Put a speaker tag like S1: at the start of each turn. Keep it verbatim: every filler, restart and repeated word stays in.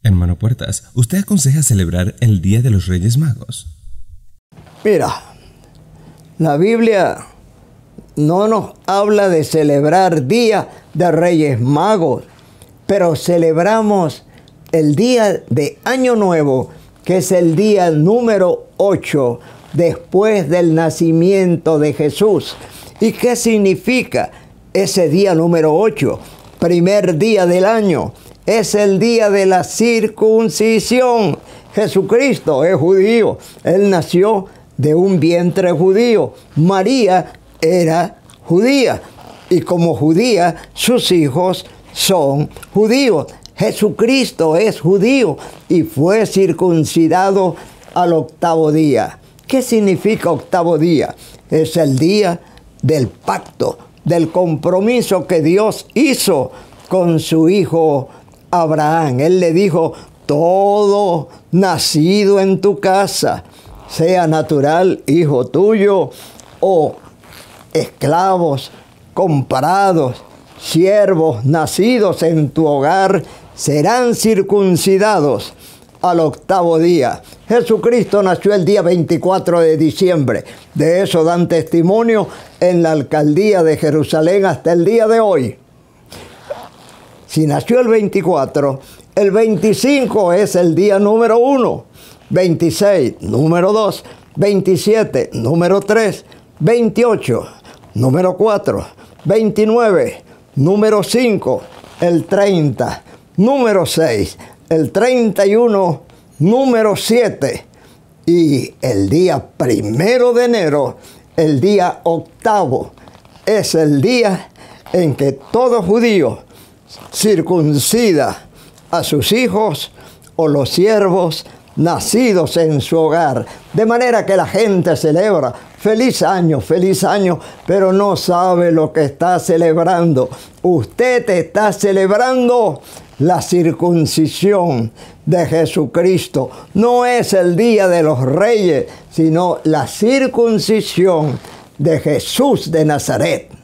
S1: Hermano Puertas, ¿usted aconseja celebrar el Día de los Reyes Magos?
S2: Mira, la Biblia no nos habla de celebrar Día de Reyes Magos, pero celebramos el día de Año Nuevo, que es el día número ocho después del nacimiento de Jesús. ¿Y qué significa ese día número ocho? Primer día del año. Es el día de la circuncisión. Jesucristo es judío. Él nació de un vientre judío. María era judía. Y como judía, sus hijos son judíos. Jesucristo es judío y fue circuncidado al octavo día. ¿Qué significa octavo día? Es el día del pacto, del compromiso que Dios hizo con su hijo Abraham. Él le dijo: todo nacido en tu casa, sea natural, hijo tuyo, o esclavos comprados, siervos nacidos en tu hogar, serán circuncidados al octavo día. Jesucristo nació el día veinticuatro de diciembre. De eso dan testimonio en la alcaldía de Jerusalén hasta el día de hoy. Si nació el veinticuatro, el veinticinco es el día número uno, veintiséis, número dos, veintisiete, número tres, veintiocho, número cuatro, veintinueve, número cinco, el treinta, número seis, el treinta y uno, número siete, y el día primero de enero, el día octavo, es el día en que todo judío circuncida a sus hijos o los siervos nacidos en su hogar. De manera que la gente celebra feliz año, feliz año, pero no sabe lo que está celebrando. Usted está celebrando la circuncisión de Jesucristo. No es el día de los reyes, sino la circuncisión de Jesús de Nazaret.